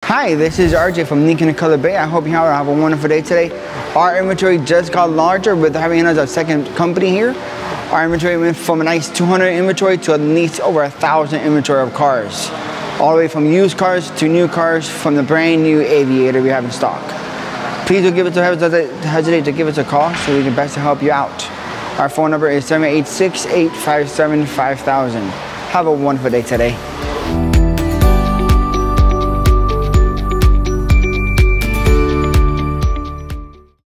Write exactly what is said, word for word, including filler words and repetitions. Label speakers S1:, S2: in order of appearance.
S1: Hi, this is R J from Lincoln and Cutler Bay. I hope you all have a wonderful day today. Our inventory just got larger with having us a second company here. Our inventory went from a nice two hundred inventory to at least over a thousand inventory of cars. All the way from used cars to new cars from the brand new Aviator we have in stock. Please don't give us a hesitate to give us a call so we can best help you out. Our phone number is seven eight six, eight five seven, five thousand. Have a wonderful day today.